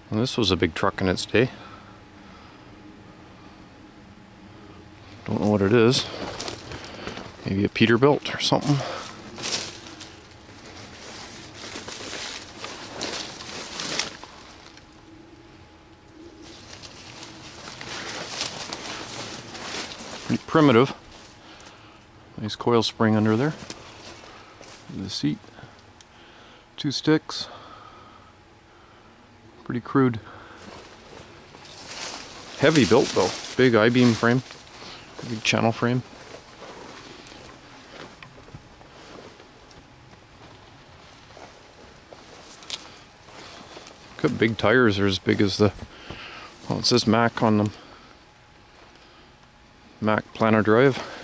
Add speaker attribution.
Speaker 1: Well, this was a big truck in its day. Don't know what it is. Maybe a Peterbilt or something. Pretty primitive. Nice coil spring under there. The seat. 2 sticks. Pretty crude. Heavy built though. Big I-beam frame. Big channel frame. Got big tires. They're as big as the, well, it says Mack on them. Mack Planner Drive.